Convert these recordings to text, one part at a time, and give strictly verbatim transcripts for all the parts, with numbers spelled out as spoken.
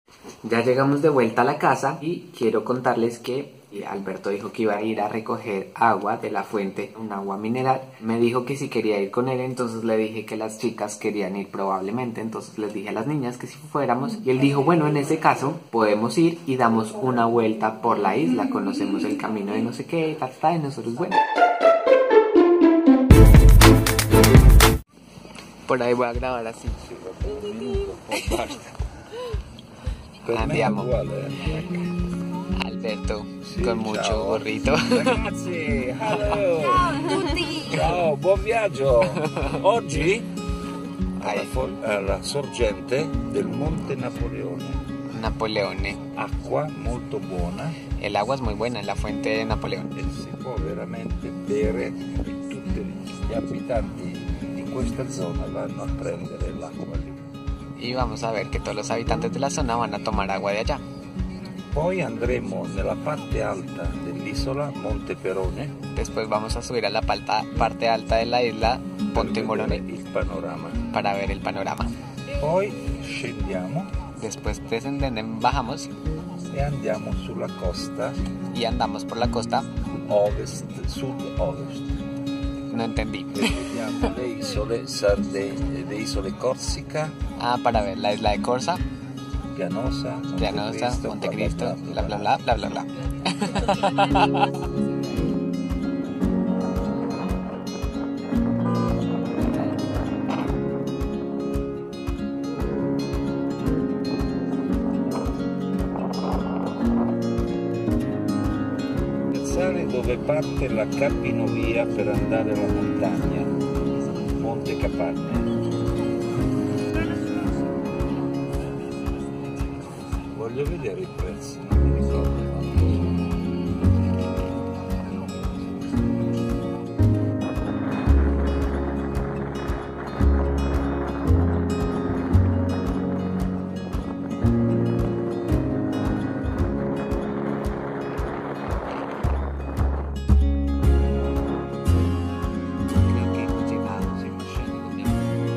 Ya llegamos de vuelta a la casa y quiero contarles que Alberto dijo que iba a ir a recoger agua de la fuente, un agua mineral. Me dijo que si quería ir con él, entonces le dije que las chicas querían ir probablemente, entonces les dije a las niñas que si fuéramos. Y él dijo, bueno, en ese caso podemos ir y damos una vuelta por la isla, conocemos el camino de no sé qué, ta, ta, y nosotros, bueno. Por ahí voy a grabar así. Andiamo. Alberto Sì, con mucho ciao. gorrito. Ragazzi, hello. Ciao a tutti! Ciao, buon viaggio. Oggi alla, Vai. fo- alla sorgente del Monte Napoleone. Napoleone. Acqua molto buona El agua es muy buena en la fuente de Napoleón. e si può veramente bere. Tutti gli abitanti di questa zona vanno a prendere l'acqua lì. Y vamos a ver que todos los habitantes de la zona van a tomar agua de allá. Poi andremo nella parte alta dell'isola, Monte Perone, Después vamos a subir a la palta- parte alta de la isla, Ponte per Morone, vedere il panorama. para ver el panorama. Poi scendiamo Después descendemos, bajamos e andiamo sulla costa y andamos por la costa. ovest, sud-ovest. No entendí. Vediamo le isole Sardegna, le isole Corsica, Ah, para ver la isla de Corsa, Pianosa, Llanosa, Montecristo, Montecristo, bla bla bla bla bla bla. Piazzale dove parte la capinovia per andare alla montagna, Monte Capanne. Voglio vedere i prezzi, non mi ricordo. Creo que hemos llegado, sí, más bien.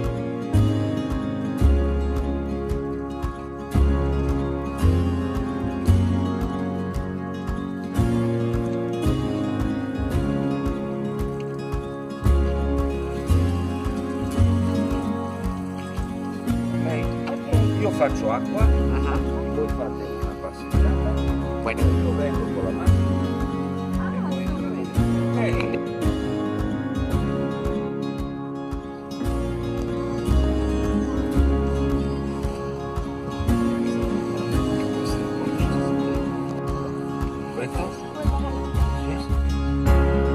Ok, io faccio acqua, Ajá. voi fate una passeggiata, Bueno, io vengo con la macchina e voi entrate. Ok. Perfetto? Sì.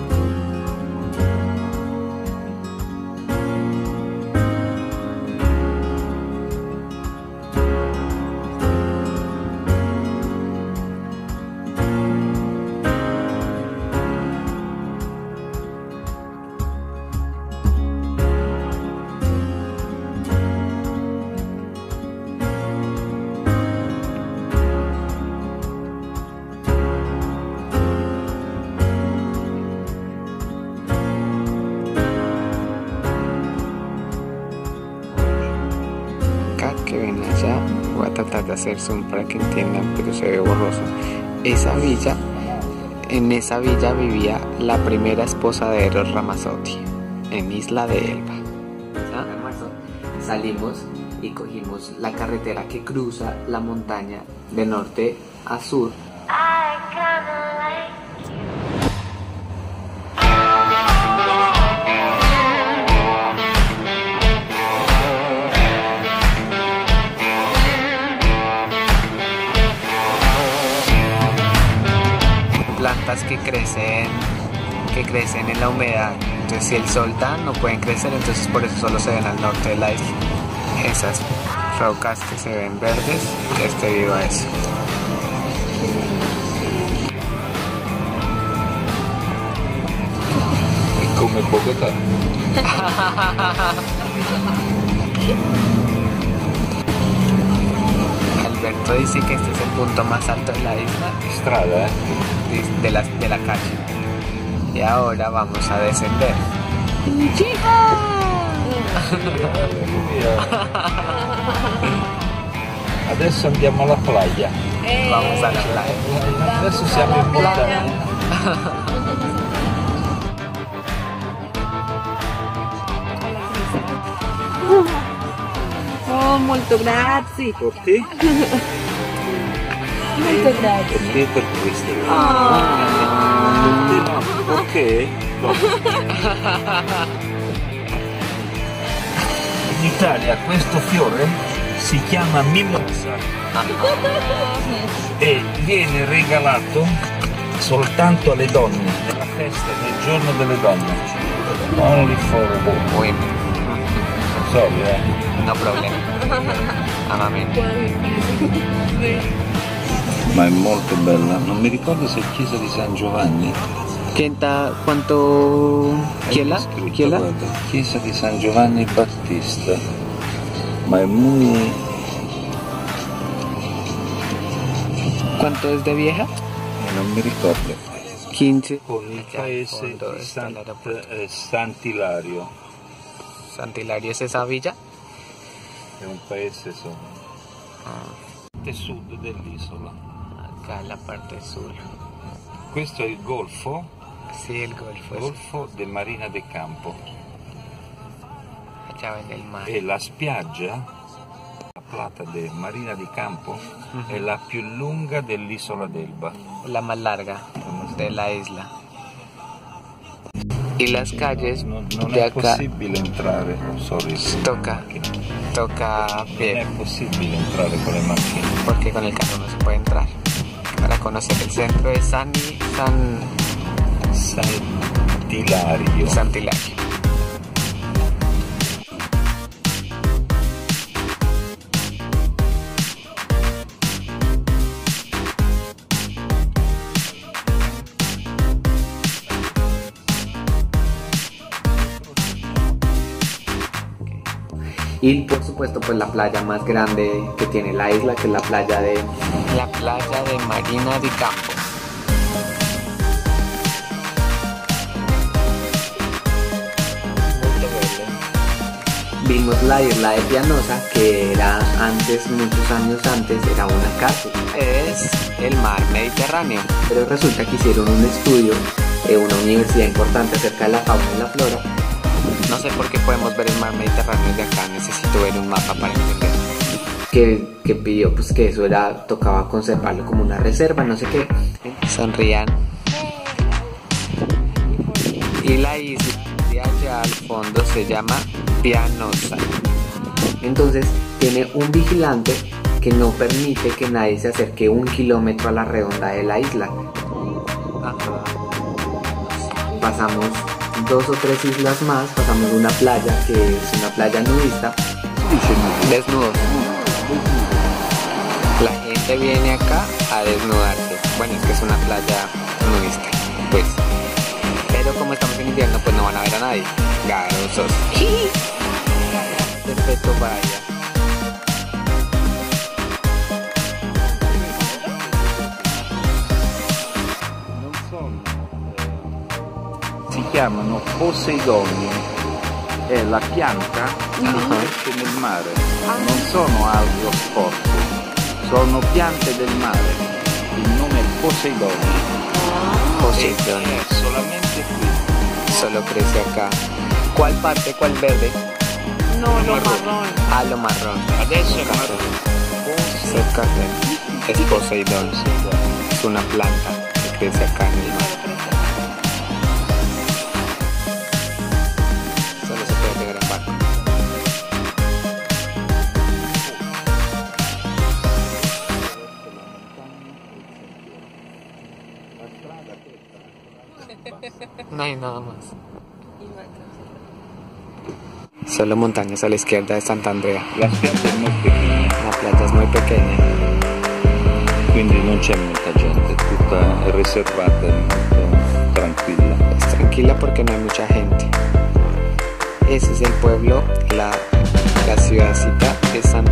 acá que ven allá, voy a tratar de hacer zoom para que entiendan, pero se ve borroso. Esa villa, en esa villa vivía la primera esposa de Eros Ramazzotti, en Isla de Elba. ¿Ah? Salimos y cogimos la carretera que cruza la montaña de norte a sur. Plantas que crecen que crecen en la humedad, entonces si el sol da no pueden crecer, entonces por eso solo se ven al norte de la isla. Esas rocas que se ven verdes es debido a eso. È come Bogotà. Alberto dice que este es el punto más alto de la isla, Strada, eh? de la, de la calle. Y ahora vamos a descender. Alleluia. Adesso andiamo alla playa. Eh, Vamos a la playa. Adesso siamo in montagna. Oh, molto grazie. Per te? Molto grazie. Per te e per questo. Oh. Per te no, ok? No. In Italia questo fiore si chiama mimosa e viene regalato soltanto alle donne nella festa del giorno delle donne. Only for women. Women. Sorry, eh. No problem. Amamente. Ma è molto bella. Non mi ricordo se è chiesa di San Giovanni. Quinta, ¿cuánto? ¿Quiela? Scritto, ¿Quiela? guarda, chiesa di San Giovanni Battista. Ma è muy... ¿Cuánto es de vieja? non mi ricordo. quince. Con il paese di Sant, eh, Sant'Ilario. Sant'Hilario es esa villa. È un paese insomma, Ah, parte sud dell'isola. acá en la parte sur. Questo è il golfo, Sí, el golfo es golfo de Marina de Campo. allá en el mar. E la spiaggia, la plata de Marina di Campo, è la più lunga dell'isola d'Elba. La más larga de la isla. Y las calles Non, non de è acá possibile entrare, sorry, toca, toca a non è pie, possibile entrare con le macchine. porque con el carro no se puede entrar. Para conocer el centro de San, San, Sant'Ilario. Sant'Hilario. Y por supuesto pues la playa más grande que tiene la isla, que es la playa de la playa de Marina di Campo. Vimos la isla de Pianosa, que era antes, muchos años antes, era una cárcel. Es el mar Mediterráneo. Pero resulta que hicieron un estudio en una universidad importante acerca de la fauna y la flora. No sé por qué podemos ver el mar Mediterráneo desde acá, necesito ver un mapa para entender. Que, que pidió pues que eso era, tocaba conservarlo como una reserva, no sé qué. Sonrían. Y la isla de allá al fondo se llama Pianosa. Entonces tiene un vigilante que no permite que nadie se acerque un kilómetro a la redonda de la isla. Ajá. Pasamos dos o tres islas más, pasamos una playa que es una playa nudista. Desnudos. La gente viene acá a desnudarse. Bueno, es que es una playa nudista, pues. Pero como estamos en invierno, pues no van a ver a nadie. Garosos. Perfecto, vaya. Non sono, eh, si chiamano Poseidoni, è la pianta che cresce nel mare, non sono alghe o sporco, sono piante del mare, il nome è Poseidoni. Poseidón. E è solamente qui. Solo crece acá. ¿Cuál parte? ¿Cuál verde? No, lo marrón. Ah, lo marrón. Adesso è Café. marrone. Es café. Es Poseidón. Es una planta que crece acá en el mar. Solo se puede llegar en barco. No hay nada más. Solo montañas a la izquierda de Santa Andrea. La spiaggia è molto piccola, La playa es muy pequeña. quindi non c'è molta gente, tutta è riservata, è molto tranquilla. Es tranquila porque no hay mucha gente. Ese es el pueblo, la, la ciudadcita de Santa